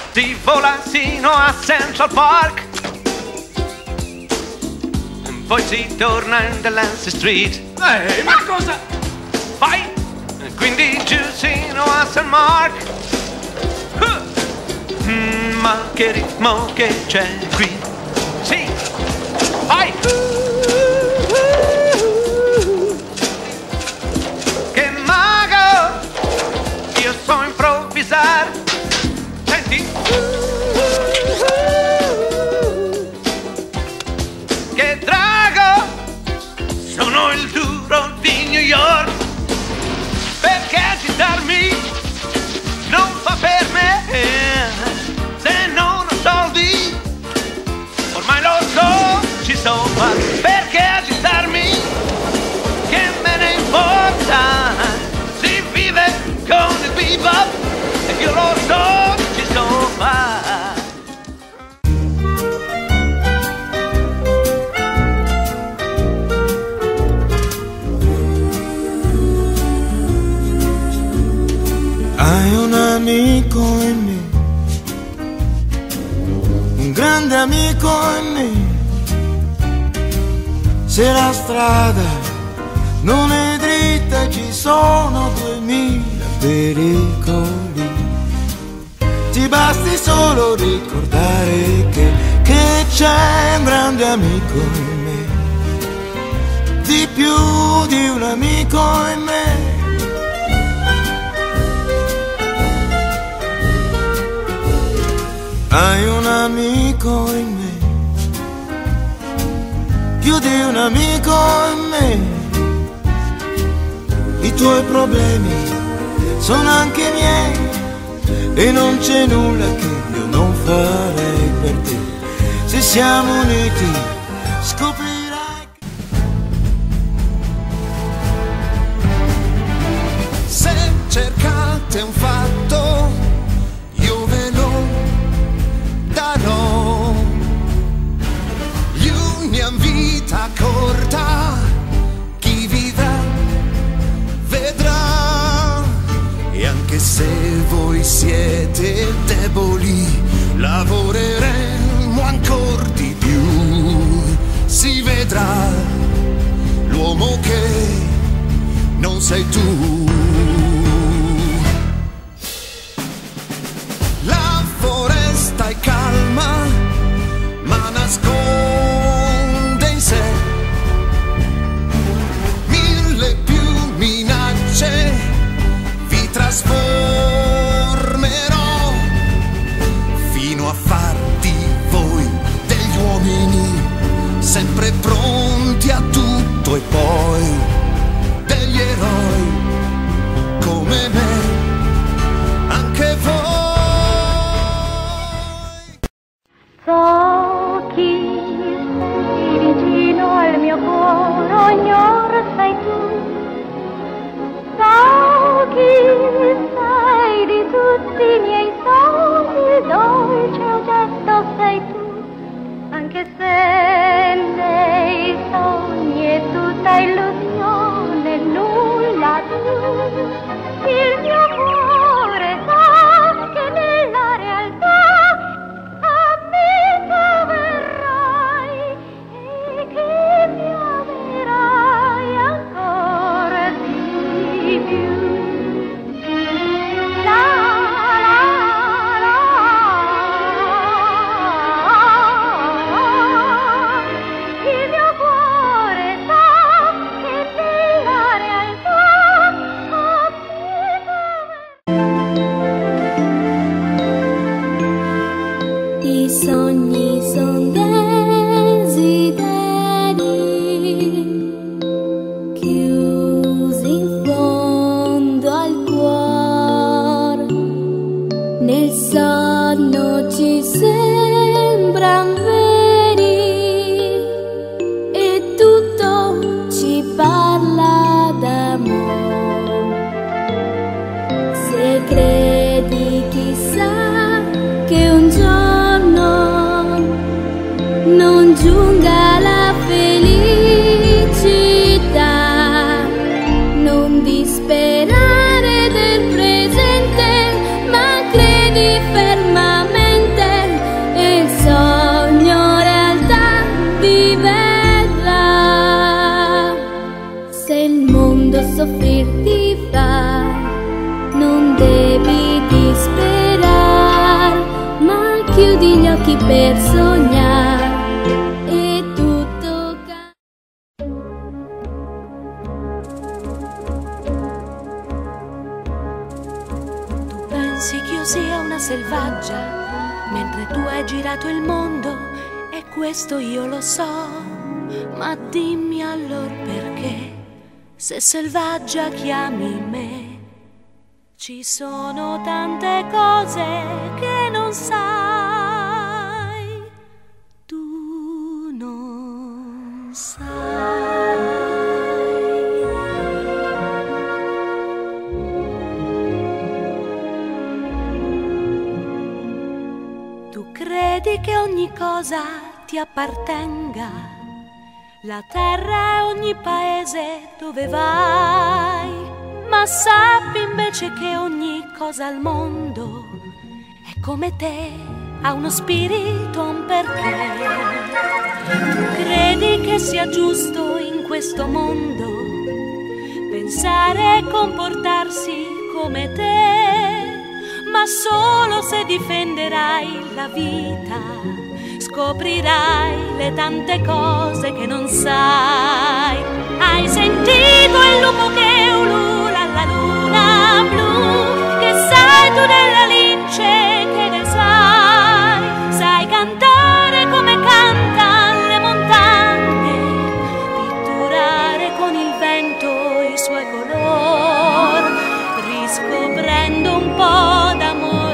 si vola sino a Central Park, poi si torna in Delancey Street. Ma cosa? Vai! Quindi giù sino a St. Mark. Ma che ritmo che c'è qui. Sì! Vai! Che mago! Io so improvvisare. Senti! Che drago! Sono il duro di New York. Perché agitarmi non fa per me, se non ho soldi, ormai lo so, ci sto qua. Perché agitarmi, che me ne importa, si vive con il bebop, e io lo so, ci sto qua. Hai un amico in me, un grande amico in me. Se la strada non è dritta ci sono 2000 pericoli. Ti basti solo ricordare che c'è un grande amico in me, di più di un amico in me. Hai un amico in me, più di un amico in me. I tuoi problemi sono anche miei e non c'è nulla che io non farei per te. Se siamo uniti scoprirai che... Se cercate un fatto io ve lo darò. L'union vita corta, chi vivrà vedrà. E anche se voi siete deboli, lavoreremo ancora di più. Si vedrà l'uomo che non sei tu. La foresta è calma, ma nasconde in sé mille più minacce. Vi trasformerò fino a far di voi degli uomini sempre pronti a tutto e poi degli eroi come me, anche voi. So chi sei vicino al mio cuore, ognor sei tu. So chi sei di tutti i miei sogni, il dolce oggetto sei tu. Anche se nei sogni è tutta illusione, nulla più, il mio cuore sa che nella realtà a me troverai e che mi amerai ancora di più. La la la, il mio cuore sa che nella realtà a me troverai. I sogni son desideri chiusi in fondo al cuore. Nel sonno ci sembran veri e tutto ci parla d'amore. Se credi chissà che un giorno per sognare e tutto Tu pensi che io sia una selvaggia mentre tu hai girato il mondo, e questo io lo so, ma dimmi allora perché, se selvaggia chiami me. Ci sono tante cose che non sai, tu non sai. Tu credi che ogni cosa ti appartenga, la terra e ogni paese dove vai, ma sappi invece che ogni cosa al mondo è come te, ha uno spirito, un perché. Tu credi che sia giusto in questo mondo pensare e comportarsi come te, ma solo se difenderai la vita scoprirai le tante cose che non sai. Hai sentito il lupo che ulula alla luna blu? Che sai tu della lince, che ne sai? Sai cantare come cantano le montagne, pitturare con il vento i suoi colori, riscoprendo un po' d'amore.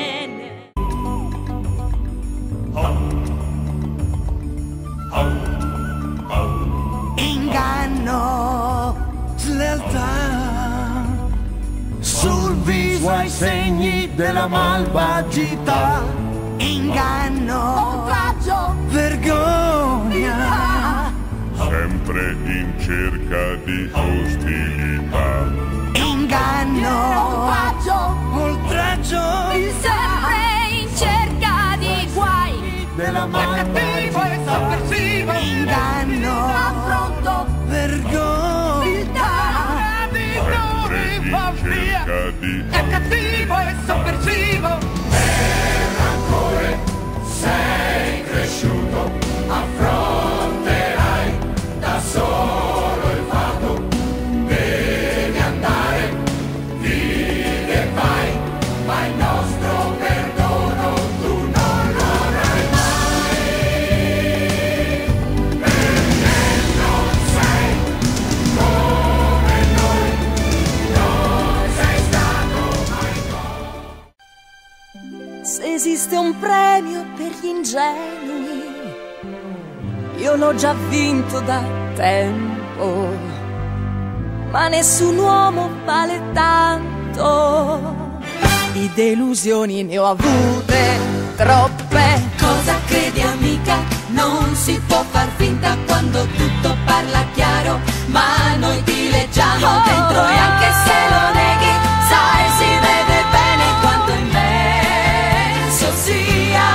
Inganno, slealtà, sul viso ai segni della malvagità. Inganno, oltraggio, vergogna, sempre in cerca di ostilità. Inganno, oltraggio, sempre in cerca di guai, della malvagità. Inganno, affronto, vergogna, Sempre in cerca di è cattivo e sovversivo. Per rancore sei cresciuto, affronterai da solo il fato. Devi andare, vivi e vai, ma il nostro perdono tu non lo avrai mai. Perché non sei come noi, non sei stato mai noi. Se esiste un premio per gli ingenui, io l'ho già vinto da tempo, ma nessun uomo vale tanto. Di delusioni ne ho avute troppe. Cosa credi amica? Non si può far finta quando tutto parla chiaro, ma noi ti leggiamo dentro e anche se lo neghi, sai si vede bene quanto immenso sia.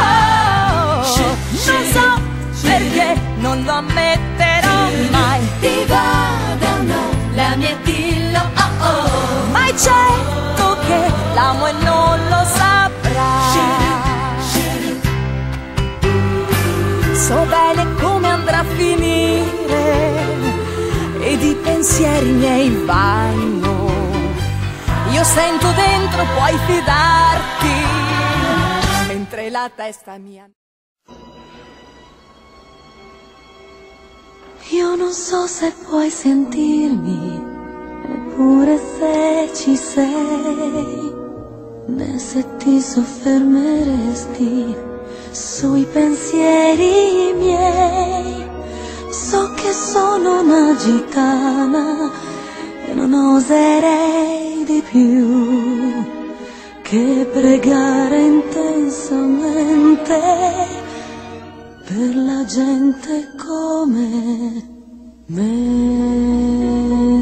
Non so perché non lo ammetterò mai. Ti vada o no la mia dillo, oh oh. Ma è certo che l'amo e non lo saprà. So bene come andrà a finire ed i pensieri miei vanno. Io sento dentro, puoi fidarti, mentre la testa mia. Io non so se puoi sentirmi, eppure se ci sei, né se ti soffermeresti sui pensieri miei. So che sono una gitana e non oserei di più che pregare intensamente per la gente come me.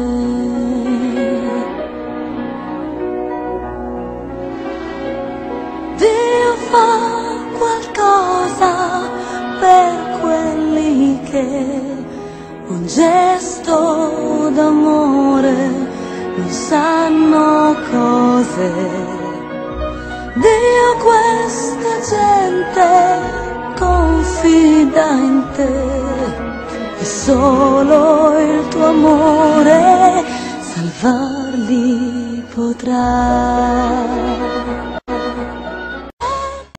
Dio fa qualcosa per quelli che un gesto d'amore non sanno cose. Dio, questa gente confida in te e solo il tuo amore salvarli potrà.